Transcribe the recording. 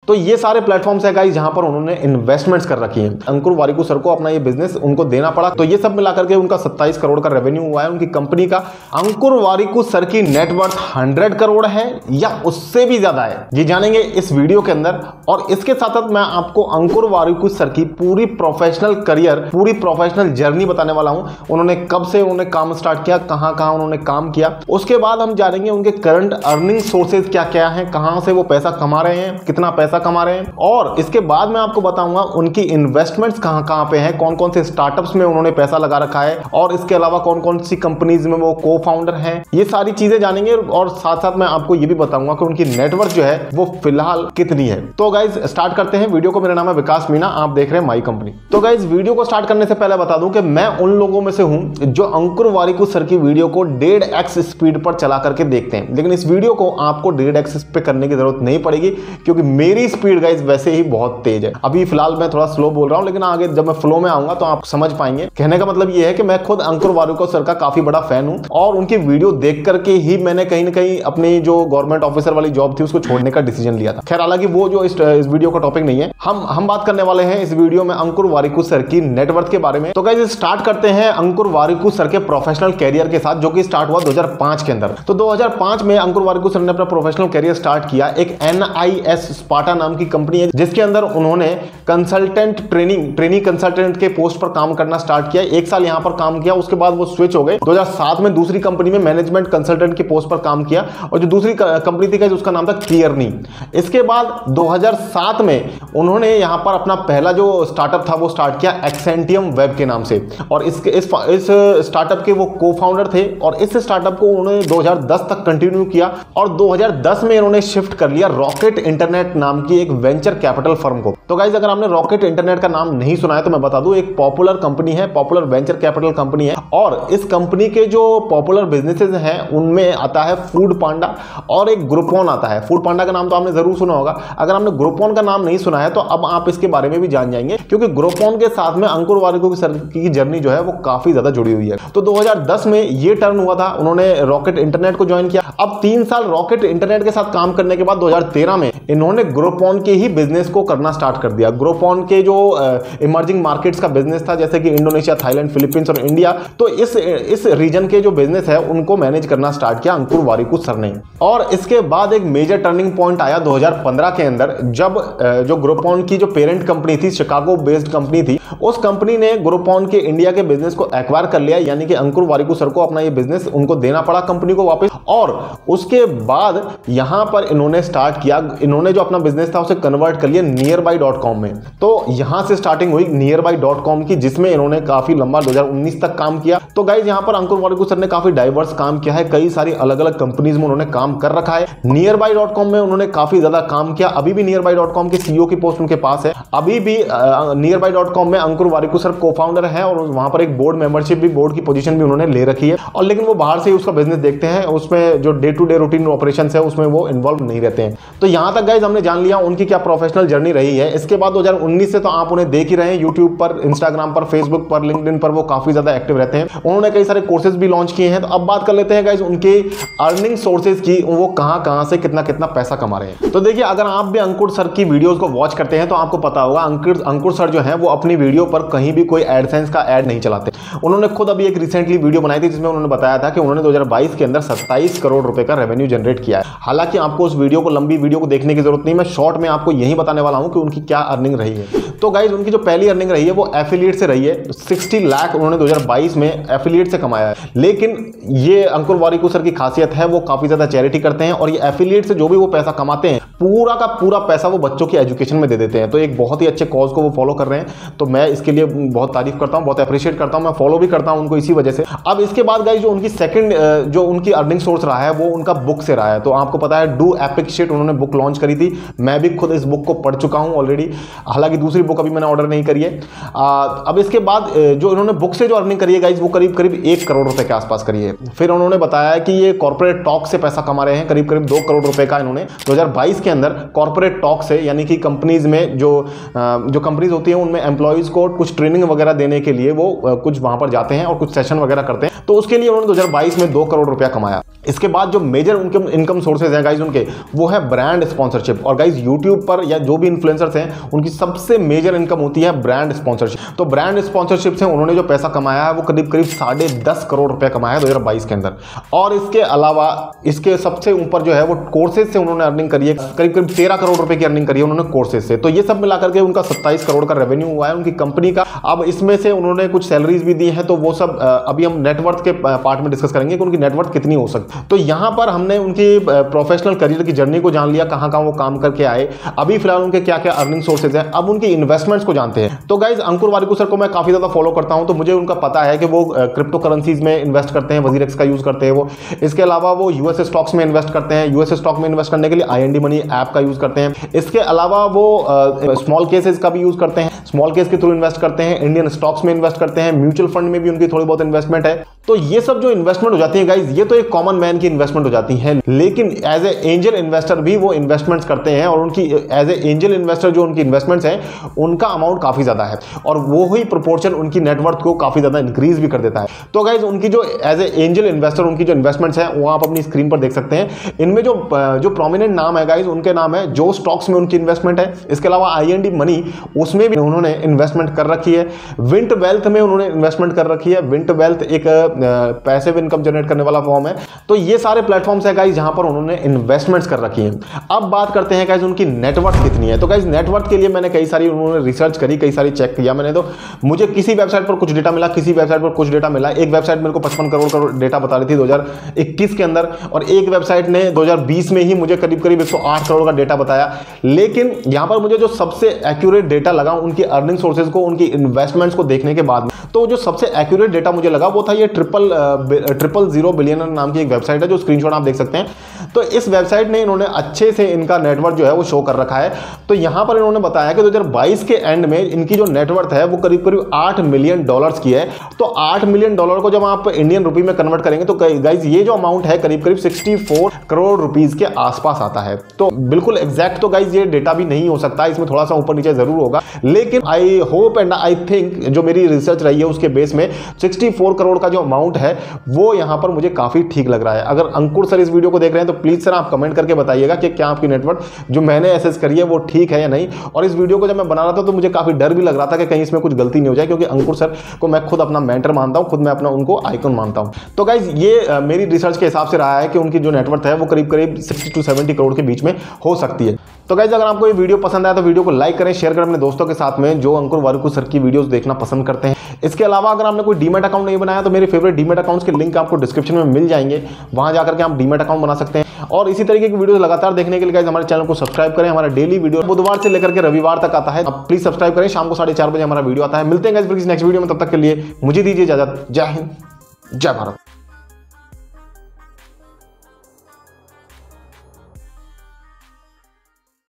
तो ये सारे प्लेटफॉर्म्स है गाइस जहां पर उन्होंने इन्वेस्टमेंट्स कर रखी है। अंकुर वारिकू सर को अपना ये बिजनेस उनको देना पड़ा, तो ये सब मिलाकर के उनका 27 करोड़ का रेवेन्यू हुआ है उनकी कंपनी का। अंकुर वारिकू सर की नेटवर्थ 100 करोड़ है या उससे भी ज्यादा है, ये जानेंगे इस वीडियो के अंदर। और इसके साथ साथ मैं आपको अंकुर वारिकू सर की पूरी प्रोफेशनल करियर, पूरी प्रोफेशनल जर्नी बताने वाला हूं। उन्होंने कब से उन्होंने काम स्टार्ट किया, कहां कहां उन्होंने काम किया, उसके बाद हम जानेंगे उनके करंट अर्निंग सोर्सेज क्या क्या है, कहां से वो पैसा कमा रहे हैं, कितना पैसा कमा रहे हैं। और इसके बाद मैं आपको बताऊंगा उनकी इन्वेस्टमेंट्स कहां कहां पे हैं, कौन कौन से स्टार्टअप्स में उन्होंने पैसा लगा रखा है, और इसके अलावा कौन कौन सी कंपनीज में वो को फाउंडर हैं। ये सारी चीजें जानेंगे और साथ साथ मैं आपको ये भी बताऊंगा कि उनकी नेटवर्थ जो है वो फिलहाल कितनी है। तो गाइज स्टार्ट करते हैं वीडियो को। मेरा नाम है विकास मीना, आप देख रहे हैं माई कंपनी। तो गाइज वीडियो को स्टार्ट करने से पहले बता दूं कि मैं उन लोगों में से हूं जो अंकुर वारिकू सर की वीडियो को 1.5x स्पीड पर चला करके देखते हैं, लेकिन इस वीडियो को आपको 1.5x पे करने की जरूरत नहीं पड़ेगी क्योंकि मेरी स्पीड गाइज वैसे ही बहुत तेज है। अभी फिलहाल मैं थोड़ा स्लो बोल रहा हूं, लेकिन आगे जब मैं फ्लो में आऊंगा तो आप समझ पाएंगे। कहने का मतलब ये है कि मैं खुद अंकुर वारिकू सर का काफी बड़ा फैन हूं और उनकी वीडियो देख करके ही मैंने कहीं ना कहीं अपनी जो गवर्नमेंट ऑफिसर वाली जॉब थी उसको छोड़ने का डिसीजन लिया था। खैर हालांकि वो जो इस वीडियो का टॉपिक नहीं है, हम बात करने वाले हैं इस वीडियो में अंकुर वारिकू सर की नेटवर्थ के बारे में। तो गाइस स्टार्ट करते हैं अंकुर वारिकू सर के प्रोफेशनल कैरियर के साथ, जो कि स्टार्ट हुआ 2005 के अंदर। तो 2005 में अंकुर वारिकू सर ने अपना प्रोफेशनल कैरियर स्टार्ट किया। एक NIS स्पार्टा नाम की कंपनी है जिसके अंदर उन्होंने कंसल्टेंट ट्रेनिंग कंसल्टेंट के पोस्ट पर काम करना स्टार्ट किया। 1 साल यहां पर काम किया, उसके बाद वो स्विच हो गए। 2007 में दूसरी कंपनी में मैनेजमेंट कंसल्टेंट की पोस्ट पर काम किया और जो दूसरी कंपनी थी उसका नाम था क्लियरनी। इसके बाद 2007 में उन्होंने यहां पर अपना पहला जो स्टार्टअप था वो स्टार्ट किया एक्सेंटियम वेब के नाम से, और इस स्टार्टअप के वो को फाउंडर थे। और इस स्टार्टअप को उन्होंने 2010 तक कंटिन्यू किया और 2010 में इन्होंने शिफ्ट कर लिया रॉकेट इंटरनेट नाम की एक वेंचर कैपिटल फर्म को। तो गाइस अगर आपने रॉकेट इंटरनेट का नाम नहीं सुना है तो मैं बता दूं, एक पॉपुलर कंपनी है, पॉपुलर वेंचर कैपिटल कंपनी है। और इस कंपनी के जो पॉपुलर बिजनेसेस हैं उनमें आता है फूड पांडा और एक ग्रुपॉन आता है। फूड पांडा का नाम तो आपने जरूर सुना होगा, अगर आपने ग्रुपॉन का नाम नहीं सुना है तो अब आप इसके बारे में भी जान जाएंगे क्योंकि ग्रुपॉन के साथ में अंकुर वारिकू सर की जर्नी जो है वो काफी ज्यादा जुड़ी हुई है। तो 2010 में ये टर्न हुआ था, उन्होंने रॉकेट इंटरनेट को ज्वाइन किया। अब 3 साल रॉकेट इंटरनेट के साथ काम करने के बाद 2013 में इन्होंने ग्रुपॉन के ही बिजनेस को करना स्टार्ट कर दिया। ग्रुपॉन के जो इमर्जिंग मार्केट्स का बिजनेस था जैसे कि इंडोनेशिया, थाईलैंड, फिलीपींस और इंडिया, तो इस रीजन के जो बिजनेस है उनको मैनेज करना स्टार्ट किया अंकुर वारिकू सर ने। और इसके बाद एक मेजर टर्निंग पॉइंट आया 2015 के अंदर, जब जो ग्रुपॉन की जो पेरेंट कंपनी थी, शिकागो बेस्ड कंपनी थी, उस कंपनी ने ग्रुपॉन के इंडिया के बिजनेस को एक्वायर कर लिया, यानी कि अंकुर वारिकू सर को अपना ये बिजनेस उनको देना पड़ा कंपनी को वापस। और उसके बाद यहां पर इन्होंने स्टार्ट किया, इन्होंने जो अपना बिजनेस था उसे कन्वर्ट कर लिया nearby.com में। तो यहां से स्टार्टिंग हुई nearby.com की, जिसमें इन्होंने काफी लंबा 2019 तक काम किया। तो गाइस यहां पर अंकुर वारिकू सर ने काफी डाइवर्स काम किया है, कई सारी अलग अलग कंपनीज में उन्होंने काम कर रखा है। nearby.com में उन्होंने काफी ज्यादा काम किया। अभी भी nearby.com के CEO की पोस्ट उनके पास है। अभी भी nearby.com में अंकुर वारिकू सर को फाउंडर है और वहां पर एक बोर्ड मेंबरशिप भी, बोर्ड की पोजीशन भी उन्होंने ले रखी है। और लेकिन वो बाहर से ही उसका बिजनेस देखते हैं, उसमें जो day to day routine operations है उसमें वो इन्वॉल्व नहीं रहते हैं। तो यहां तक गाइस हमने जान लिया उनकी क्या प्रोफेशनल जर्नी रही है। इसके बाद 2019 से तो आप उन्हें देख ही रहे हैं, यूट्यूब पर, इंस्टाग्राम पर, फेसबुक पर, लिंक्डइन पर वो काफी ज्यादा एक्टिव रहते हैं। उन्होंने कई सारे कोर्सेज भी लॉन्च किए हैं। तो अब बात कर लेते हैं गाइस उनके अर्निंग सोर्सेज की, वो कहां से कितना कितना पैसा कमा रहे हैं। तो देखिए अगर आप भी अंकुर सर की वीडियोस को वॉच करते हैं तो आपको पता होगा अंकुर सर जो है वो अपनी वीडियो पर कहीं भी कोई एडसेंस का ऐड नहीं चलाते। उन्होंने खुद अभी एक रिसेंटली वीडियो बनाई थी जिसमें उन्होंने बताया था कि उन्होंने 2022 के अंदर 27 करोड़ रुपए का रेवेन्यू जनरेट किया है। हालांकि आपको उस वीडियो को, लंबी वीडियो को देखने की जरूरत नहीं, मैं शॉर्ट में आपको यही बताने वाला हूं कि उनकी क्या अर्निंग रही है। तो गाइज उनकी जो पहली अर्निंग रही है वो एफिलिएट से रही है। 60 लाख उन्होंने 2022 में एफिलिएट से कमाया है। लेकिन ये अंकुर वारिकू सर की खासियत है, वो काफी ज्यादा चैरिटी करते हैं और ये एफिलिएट से जो भी वो पैसा कमाते हैं पूरा का पूरा पैसा वो बच्चों की एजुकेशन में दे देते हैं। तो एक बहुत ही अच्छे कॉज को वो फॉलो कर रहे हैं, तो मैं इसके लिए बहुत तारीफ करता हूं, बहुत अप्रिशिएट करता हूं, मैं फॉलो भी करता हूं उनको इसी वजह से। अब इसके बाद गाइज जो उनकी सेकंड जो उनकी अर्निंग सोर्स रहा है वो उनका बुक से रहा है। तो आपको पता है डू एपिक शिट उन्होंने बुक लॉन्च करी थी, मैं भी खुद इस बुक को पढ़ चुका हूं ऑलरेडी, हालांकि दूसरी बुक अभी मैंने ऑर्डर नहीं करी है। अब इसके बाद जो इन्होंने बुक से जो अर्निंग करी है गाइज वो करीब करीब 1 करोड़ रुपए के आसपास करी है। फिर उन्होंने बताया कि ये कॉर्पोरेट टॉक से पैसा कमा रहे हैं, करीब करीब 2 करोड़ रुपए का इन्होंने 2022 के अंदर कॉर्पोरेट टॉक से, यानी कि कंपनीज में जो कंपनीज होती हैं उनमें एम्प्लॉइज को कुछ ट्रेनिंग वगैरह देने के लिए वो कुछ वहां पर जाते हैं और कुछ सेशन वगैरह करते हैं, तो उसके लिए उन्होंने 2022 में 2 करोड़ रुपया कमाया। इसके बाद जो मेजर उनके इनकम सोर्सेज हैं गाइज उनके, वो है ब्रांड स्पॉन्सरशिप। और गाइज यूट्यूब पर या जो भी इन्फ्लुएंसर्स हैं उनकी सबसे मेजर इनकम होती है ब्रांड स्पॉन्सरशिप। तो ब्रांड स्पॉन्सरशिप से उन्होंने जो पैसा कमाया है वो करीब करीब 10.5 करोड़ रुपए कमाया है 2022 के अंदर। और इसके अलावा इसके सबसे ऊपर जो है वो कोर्सेज से उन्होंने अर्निंग करी है, करीब करीब 13 करोड़ रुपए की अर्निंग करी है उन्होंने कोर्सेज से। तो ये सब मिलाकर के उनका 27 करोड़ का रेवेन्यू हुआ है उनकी कंपनी का। अब इसमें से उन्होंने कुछ सैलरीज भी दी है, तो वो सब अभी हम नेटवर्थ के पार्ट में डिस्कस करेंगे कि उनकी नेटवर्थ कितनी हो सकती। तो यहां पर हमने उनकी प्रोफेशनल करियर की जर्नी को जान लिया, कहां कहां वो काम करके आए, अभी फिलहाल उनके क्या क्या अर्निंग सोर्सेज हैं। अब उनकी इन्वेस्टमेंट्स को जानते हैं। तो गाइज अंकुर वारिकू सर को मैं काफी ज्यादा फॉलो करता हूं, तो मुझे उनका पता है कि वो क्रिप्टो करेंसीज में इन्वेस्ट करते हैं, वजीरेक्स का यूज करते हैं वो। इसके अलावा वो यूएसए स्टॉक्स में इन्वेस्ट करते हैं, यूएसए स्टॉक में इन्वेस्ट करने के लिए IND मनी ऐप का यूज करते हैं। इसके अलावा वो स्मॉल केसेस का भी यूज करते हैं, स्मॉल केस के थ्रू इन्वेस्ट करते हैं, इंडियन स्टॉक्स में इन्वेस्ट करते हैं, म्यूचुअल फंड में भी उनकी थोड़ी बहुत इन्वेस्टमेंट है। तो ये सब जो इन्वेस्टमेंट हो जाती है गाइज, ये तो एक कॉमन मैन की इन्वेस्टमेंट हो जाती है, लेकिन एज ए एंजल इन्वेस्टर भी वो इन्वेस्टमेंट्स करते हैं। और उनकी एज ए एंजल इन्वेस्टर जो उनकी इन्वेस्टमेंट्स हैं उनका अमाउंट काफी ज्यादा है, और वो ही प्रोपोर्शन उनकी नेटवर्थ को काफी ज्यादा इंक्रीज भी कर देता है। तो गाइज उनकी जो एज ए एंजल इन्वेस्टर उनकी जो इन्वेस्टमेंट्स हैं वो आप अपनी स्क्रीन पर देख सकते हैं। इनमें जो प्रोमिनेंट नाम है गाइज, उनके नाम है जो स्टॉक्स में उनकी इन्वेस्टमेंट है। इसके अलावा IND मनी उसमें भी उन्होंने इन्वेस्टमेंट कर रखी है। विंट वेल्थ में उन्होंने इन्वेस्टमेंट कर रखी है। विंट वेल्थ एक पैसिव इनकम जनरेट करने वाला फॉर्म है। तो ये सारे प्लेटफॉर्म्स है गाइज जहां पर उन्होंने इन्वेस्टमेंट्स कर रखी है। अब बात करते हैं गाइज उनकी नेटवर्थ कितनी है। तो गाइज नेटवर्थ के लिए मैंने कई सारी उन्होंने रिसर्च करी, कई सारी चेक किया मैंने। तो मुझे किसी वेबसाइट पर कुछ डेटा मिला, किसी वेबसाइट पर कुछ डेटा मिला। एक वेबसाइट मेरे को 55 करोड़ का डेटा बता रही थी 2021 के अंदर, और एक वेबसाइट ने 2020 में ही मुझे करीब करीब 108 करोड़ का डेटा बताया। लेकिन यहां पर मुझे जो सबसे एक्यूरेट डेटा लगा उनकी अर्निंग सोर्सेज को, उनकी इन्वेस्टमेंट्स को देखने के बाद, तो जो सबसे एक्यूरेट डेटा मुझे लगा वो था ये 000 बिलियनर नाम की एक वेबसाइट है, जो स्क्रीनशॉट आप देख सकते हैं। तो इस वेबसाइट ने इन्होंने अच्छे से इनका नेटवर्थ जो है वो शो कर रखा है। तो यहां पर इन्होंने बताया कि 2022 के एंड में इनकी जो नेटवर्थ है वो करीब करीब $8 मिलियन की है। तो $8 मिलियन को जब आप इंडियन रुपी में कन्वर्ट करेंगे तो गाइज ये जो अमाउंट है करीब करीब 64 करोड़ रुपीस के आसपास आता है। तो बिल्कुल एग्जैक्ट तो गाइज ये डेटा भी नहीं हो सकता, इसमें थोड़ा सा ऊपर नीचे जरूर होगा, लेकिन I hope and I think जो मेरी रिसर्च रही है उसके बेस में 64 करोड़ का जो अमाउंट है वो यहां पर मुझे काफी ठीक लग रहा है। अगर अंकुर सर इस वीडियो को देख रहे हैं तो प्लीज सर आप कमेंट करके बताइएगा कि क्या आपकी नेटवर्थ जो मैंने एसेस करी है वो ठीक है या नहीं। और इस वीडियो को जब मैं बना रहा था तो मुझे काफी डर भी लग रहा था कि कहीं इसमें कुछ गलती नहीं हो जाए, क्योंकि अंकुर सर को मैं खुद अपना मेंटर मानता हूं, खुद मैं अपना उनको आइकन मानता हूं। तो गाइज ये मेरी रिसर्च के हिसाब से रहा है कि उनकी जो नेटवर्थ है वो करीब करीब 60 to 70 करोड़ के बीच में हो सकती है। तो गाइज अगर आपको ये वीडियो पसंद आया तो वीडियो को लाइक करें, शेयर करें अपने दोस्तों के साथ में जो अंकुर वारिकू सर की वीडियोस देखना पसंद करते हैं। इसके अलावा अगर आपने कोई डीमैट अकाउंट नहीं बनाया तो मेरे फेवरेट डीमैट अकाउंट्स के लिंक आपको डिस्क्रिप्शन में मिल जाएंगे, वहां जाकर के आप डीमैट अकाउंट बना सकते हैं। और इसी तरीके की वीडियोस लगातार देखने के लिए गाइज हमारे चैनल को सब्सक्राइब करें। हमारा डेली वीडियो बुधवार से लेकर के रविवार तक आता है, आप प्लीज सब्सक्राइब करें। शाम को 4:30 बजे हमारा वीडियो आता है। मिलते हैं गाइज नेक्स्ट वीडियो में, तब तक के लिए मुझे दीजिए इजाजत। जय हिंद, जय भारत।